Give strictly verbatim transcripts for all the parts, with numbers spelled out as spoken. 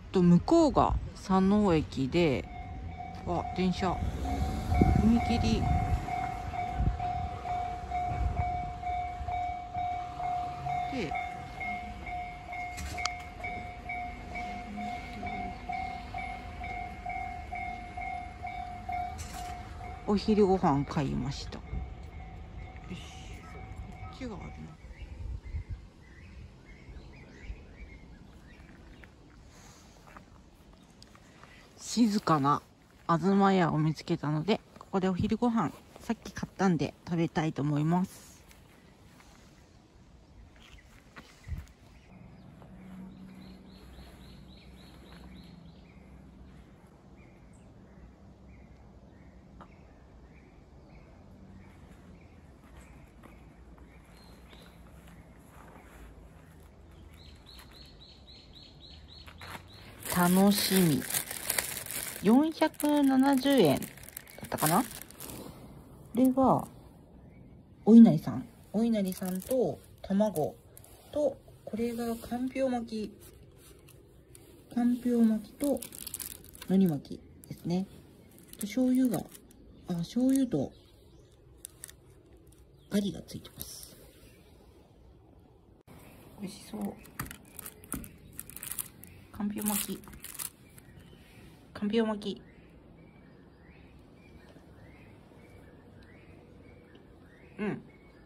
と向こうが佐野駅で、あ、電車踏切で、お昼ご飯買いました。よし、こっちがあるな。静かな東屋を見つけたので、ここでお昼ご飯さっき買ったんで食べたいと思います。楽しみ。よんひゃくななじゅうえんだったかな。これはお稲荷さん、お稲荷さんと卵と、これがかんぴょう巻き、かんぴょう巻きと海苔巻きですね。と醤油が、あ、醤油とガリがついてます。美味しそう。かんぴょう巻き、かんぴょう巻き。うん。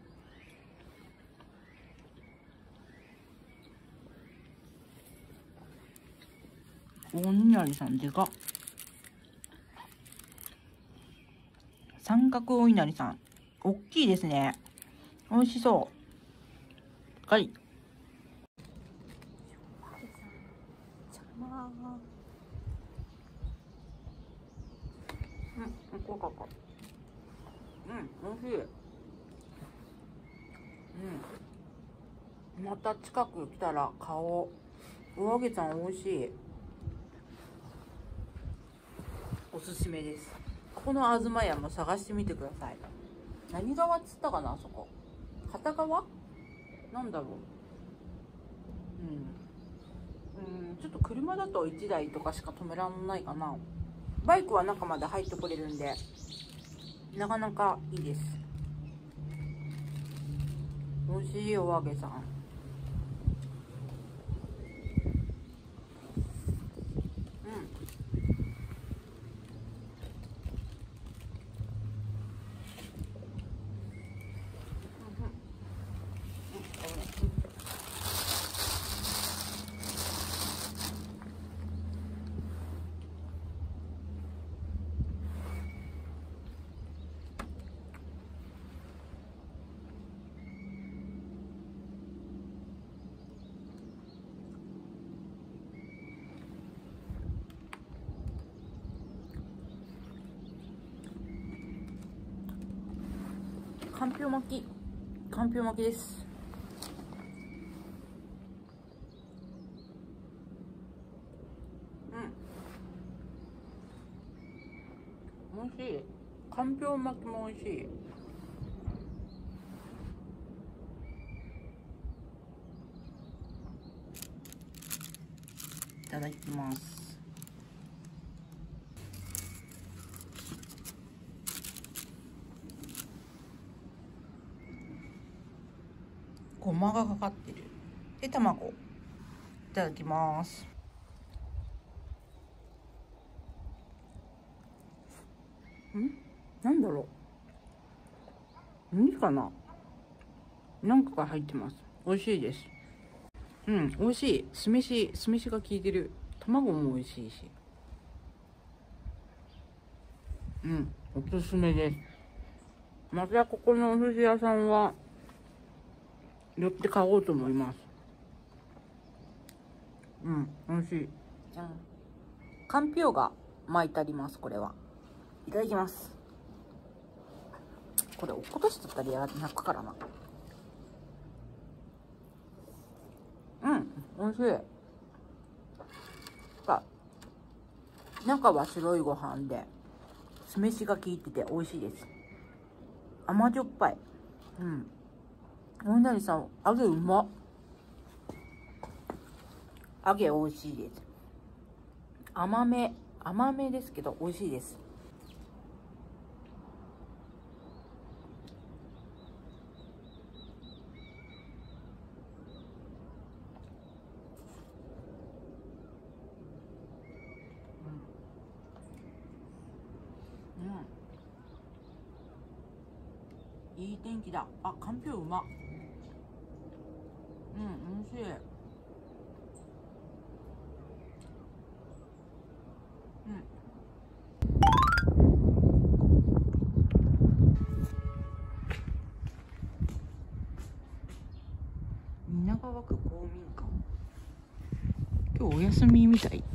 お稲荷さんでか。三角お稲荷さん、おっきいですね。美味しそう。はい。うん、こうかか。うん、美味しい。うん。また近く来たら買おう。お揚げさん美味しい。おすすめです。この東屋も探してみてください。何川っつったかな、あそこ。片側なんだろう。うん。うん、ちょっと車だといちだいとかしか止めらんないかな。バイクは中まで入ってこれるんで、なかなかいいです。美味しいお揚げさん。かんぴょう巻き、かんぴょう巻きです。うん、美味しい。かんぴょう巻きも美味しい。いただきます。ごまがかかってる。で、卵。いただきます。ん？なんだろう。何かな。何かが入ってます。美味しいです。うん、美味しい。酢飯、酢飯が効いてる。卵も美味しいし。うん、おすすめです。またここのお寿司屋さんは寄って買おうと思います。うん、美味しい。じゃん。かんぴょうが巻いてあります。これは。いただきます。これ落っことしちゃったらやらなくからな。うん、美味しい。か中は白いご飯で酢飯が効いてて美味しいです。甘じょっぱい。うん。お稲荷さん、揚げうまっ。揚げ美味しいです。 甘め甘めですけど美味しいです。うん、いい天気だ。あ、かんぴょううま。うん、美味しい。うん。皆川区公民館。今日お休みみたい。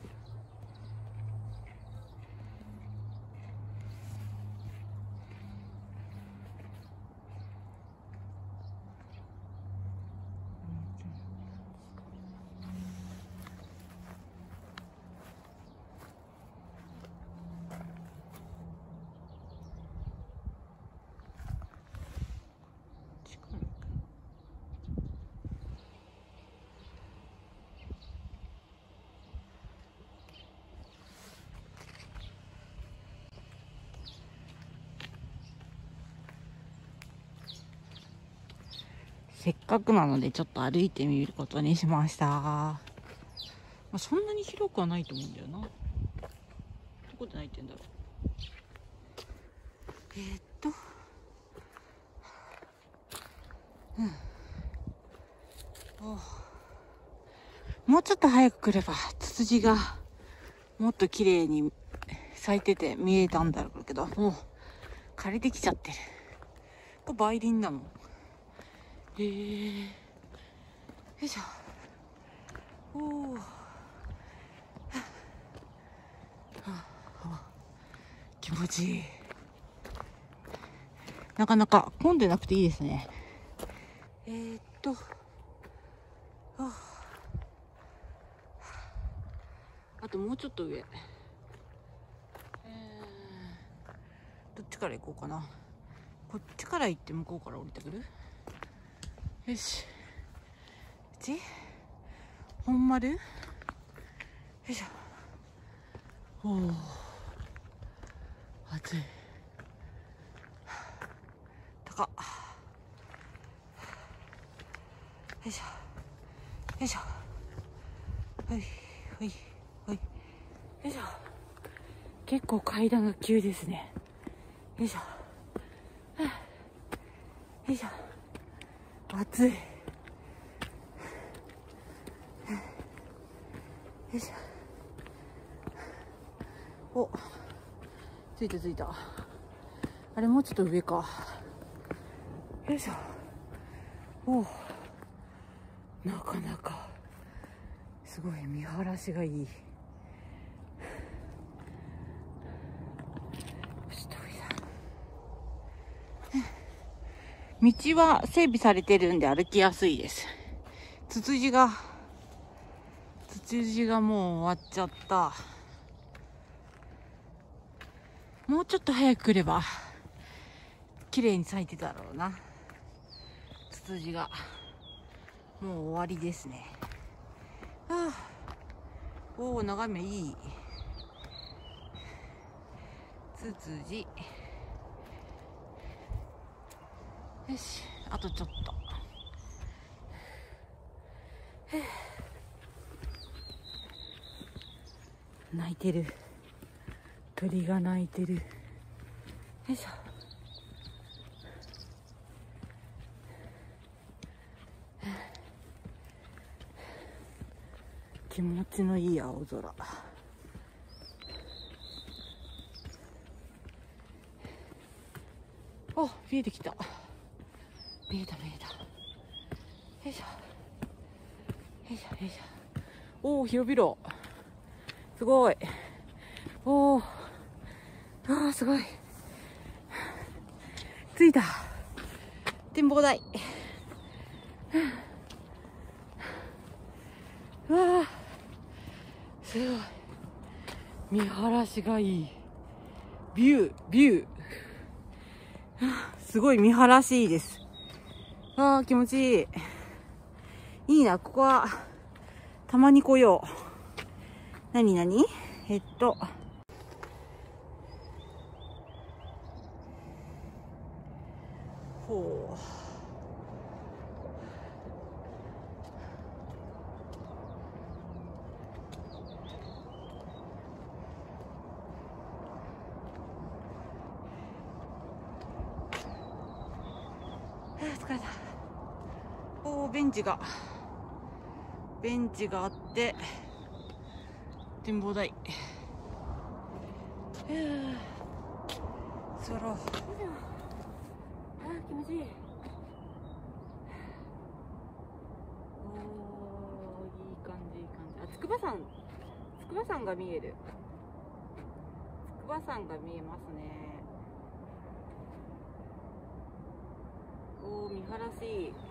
せっかくなのでちょっと歩いてみることにしました。まあ、そんなに広くはないと思うんだよな。どこで泣いてんだろう。えー、っと、うん、もうちょっと早く来ればツツジがもっと綺麗に咲いてて見えたんだろうけど、もう枯れてきちゃってる。これ梅林なの。えー、よいしょ。おー、はあはあ、気持ちいい。なかなか混んでなくていいですね。えー、っと、はあ、あともうちょっと上、えー、どっちから行こうかな。こっちから行って向こうから降りてくる。よし、うち本丸、よいしょ。おお、暑い。高っ。よいしょよいしょ。はいはいはい。よいしょ。結構階段が急ですね。よいしょ。よいしょ。暑い。よいしょ。お、着いた着いた。あれ、もうちょっと上か。よいしょ。おお、なかなかすごい見晴らしがいい。道は整備されてるんで歩きやすいです。ツツジがツツジがもう終わっちゃった。もうちょっと早く来れば綺麗に咲いてたろうな。ツツジがもう終わりですね。はあ、おお、眺めいい。ツツジ。よし、あとちょっと。鳴いてる。鳥が鳴いてる。よいしょ。気持ちのいい青空。お、見えてきた。見えた見えた。よいしょ。よいしょよいしょ。おお、広々。すごい。おお。ああ、すごい。着いた。展望台。うわあ、すごい。見晴らしがいい。ビュー、ビュー。すごい見晴らしいいです。ああ、気持ちいい。いいな、ここは、たまに来よう。 なになにえっとほう疲れた。おー、ベンチがベンチがあって展望台。座ろう。あー、気持ちいい。おー、いい感じいい感じ。あ、筑波山筑波山が見える。筑波山が見えますね。おー、見晴らしいい。